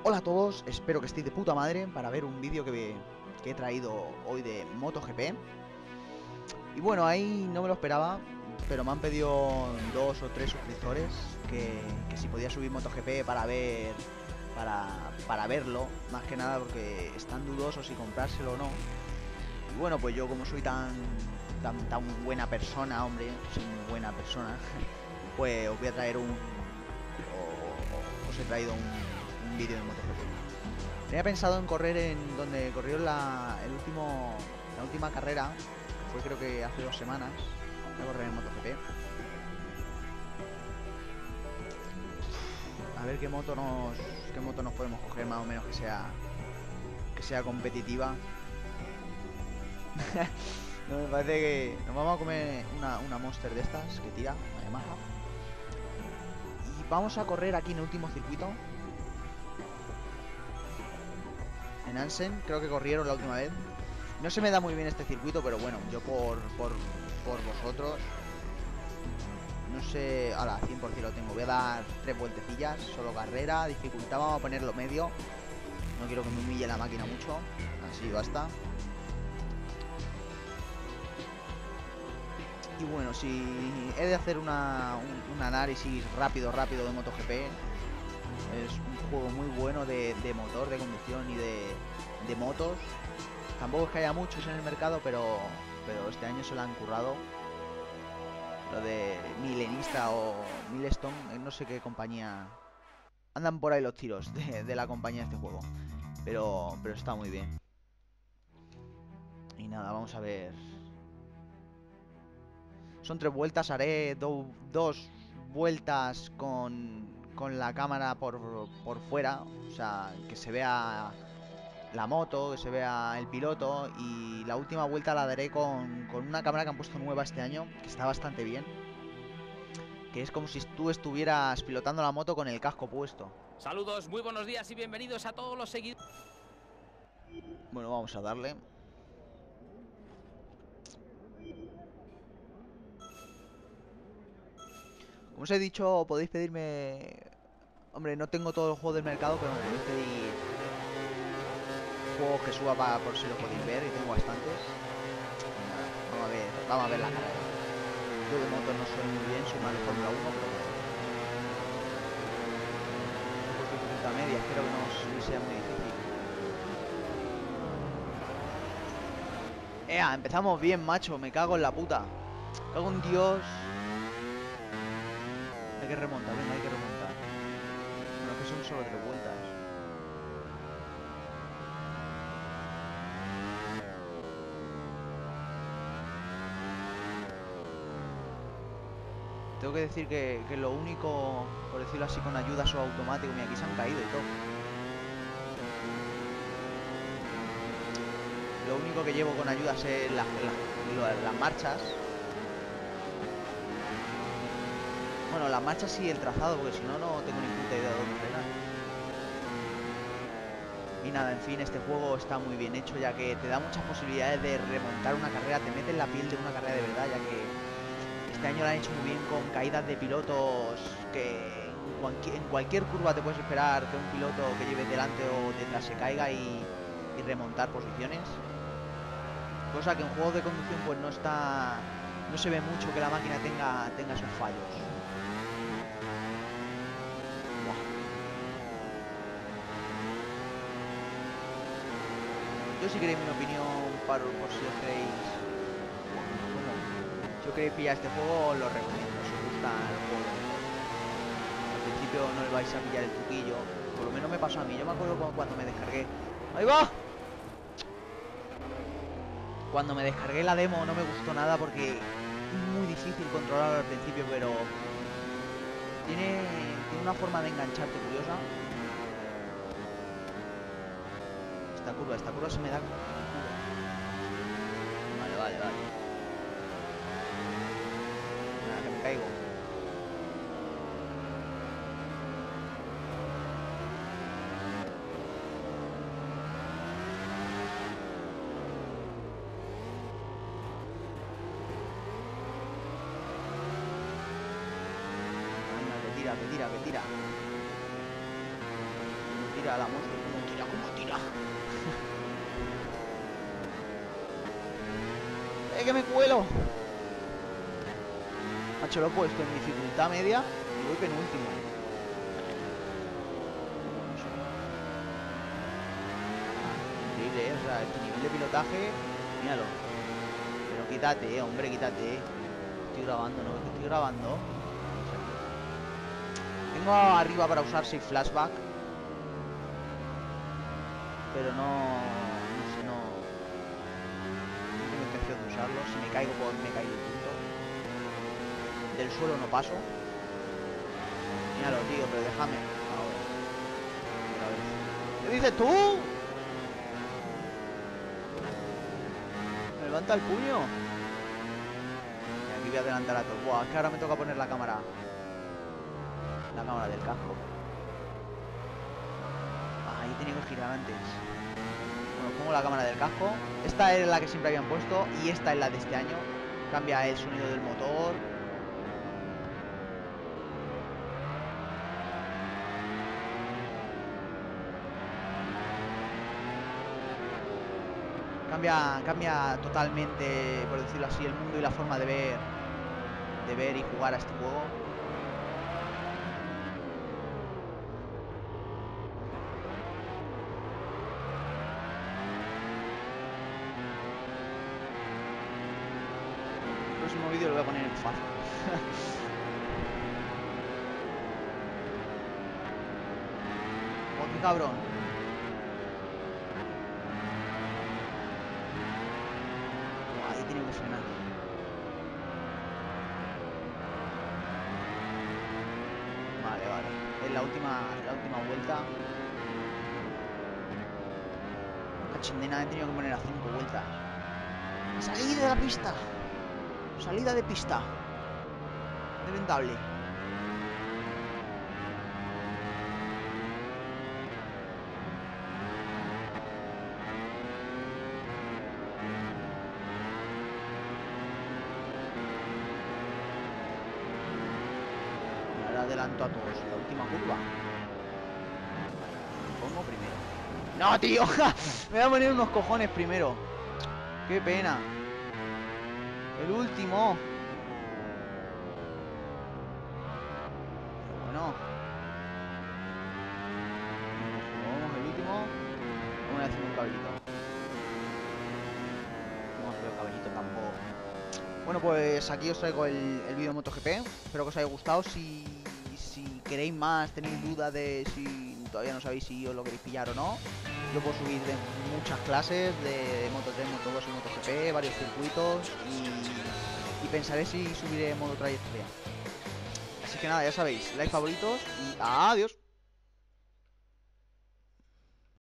Hola a todos, espero que estéis de puta madre para ver un vídeo que he traído hoy de MotoGP. Y bueno, ahí no me lo esperaba, pero me han pedido 2 o 3 suscriptores que si podía subir MotoGP para verlo, más que nada porque están dudosos si comprárselo o no. Y bueno, pues yo como soy tan buena persona, hombre, soy muy buena persona, pues os voy a traer os he traído un vídeo de MotoGP. Tenía pensado en correr en donde corrió la última carrera, que fue creo que hace 2 semanas. Voy a correr en MotoGP. A ver qué moto nos podemos coger más o menos que sea competitiva. No, me parece que nos vamos a comer una Monster de estas que tira, una Yamaha. Y vamos a correr aquí en el último circuito. En Ansen, creo que corrieron la última vez. No se me da muy bien este circuito, pero bueno, yo por vosotros, no sé, ahora 100% lo tengo. Voy a dar 3 vueltecillas, solo carrera, dificultad, vamos a ponerlo medio. No quiero que me humille la máquina mucho, así basta. Y bueno, si he de hacer un análisis rápido de MotoGP, es un juego muy bueno de motor, de conducción y de motos. Tampoco es que haya muchos en el mercado, pero este año se lo han currado. Lo de Milenista o Milestone, no sé qué compañía. Andan por ahí los tiros de la compañía de este juego. Pero está muy bien. Y nada, vamos a ver. Son 3 vueltas, haré 2 vueltas con la cámara por fuera. O sea, que se vea la moto, que se vea el piloto. Y la última vuelta la daré con una cámara que han puesto nueva este año, que está bastante bien. Que es como si tú estuvieras pilotando la moto con el casco puesto. Saludos, muy buenos días y bienvenidos a todos los seguidores. Bueno, vamos a darle. Como os he dicho, podéis pedirme... Hombre, no tengo todos los juegos del mercado, pero me podéis pedir juegos que suba por si lo podéis ver, y tengo bastantes. Y nada, vamos a ver la carrera. Yo de motos no soy muy bien, soy más de Fórmula 1, pero bueno. He puesto dificultad media, espero que no sea muy difícil. ¡Ea! Empezamos bien, macho, me cago en la puta. Me cago en Dios. Hay que remontar, venga, hay que remontar. Bueno, es que son solo 3 vueltas. Tengo que decir que lo único, por decirlo así, con ayudas o automático, mira, aquí se han caído y todo. Lo único que llevo con ayudas es las marchas. Bueno, las marchas y el trazado, porque si no, no tengo ni puta idea de dónde frenar. Y nada, en fin, este juego está muy bien hecho, ya que te da muchas posibilidades de remontar una carrera, te mete en la piel de una carrera de verdad, ya que este año lo han hecho muy bien con caídas de pilotos que en cualquier curva te puedes esperar que un piloto que lleve delante o detrás se caiga y remontar posiciones. Cosa que en juegos de conducción pues no se ve mucho que la máquina tenga esos fallos. Yo si queréis mi opinión por si os queréis... ¿Cómo? Si os queréis pillar este juego, lo recomiendo. Si os gusta el juego de motor. Al principio no le vais a pillar el truquillo. Por lo menos me pasó a mí. Yo me acuerdo cuando me descargué... ¡Ahí va! Cuando me descargué la demo no me gustó nada porque es muy difícil controlarlo al principio, pero tiene una forma de engancharte curiosa. Esta curva se me da como... Vale. Nada, que me caigo. Venga, que tira. tira la monstruo? ¿Cómo tira? ¿Cómo tira? Que me cuelo. Macho, lo he puesto en dificultad media y voy penúltimo. Increíble, ¿eh? O sea, este nivel de pilotaje, míralo. Pero quítate, hombre, quítate. Estoy grabando, ¿no? Estoy grabando. Tengo arriba para usar 6 flashback. Pero no sé, no tengo intención de usarlo. Si me caigo, pues me caigo y punto. Del suelo no paso. Míralo, tío, pero déjame. A ver. ¿Qué dices tú? Me levanta el puño. Y aquí voy a adelantar a todo. Buah, es que ahora me toca poner la cámara. La cámara del casco. Ah, ahí tenía que girar antes. Bueno, pongo la cámara del casco. Esta es la que siempre habían puesto y esta es la de este año. Cambia el sonido del motor. Cambia totalmente, por decirlo así, el mundo y la forma de ver y jugar a este juego. El próximo vídeo lo voy a poner en fácil. Oh, qué cabrón. Ahí tiene que frenar. Vale. Es la última vuelta. Cachindena, he tenido que poner a 5 vueltas. Salida de la pista. Salida de pista. Rentable. Adelanto a todos. La última curva. Pongo primero. ¡No, tío! Me voy a poner unos cojones primero. ¡Qué pena! El último. Pero bueno. Vamos, el último. Vamos a hacer un caballito. Vamos a hacer el caballito tampoco. Bueno, pues aquí os traigo el vídeo de MotoGP. Espero que os haya gustado. Si queréis más, tenéis dudas de si todavía no sabéis si os lo queréis pillar o no, yo puedo subir de muchas clases de Moto3, Moto2 y MotoGP, varios circuitos y pensaré si subiré modo trayectoria. Así que nada, ya sabéis, like, favoritos y adiós.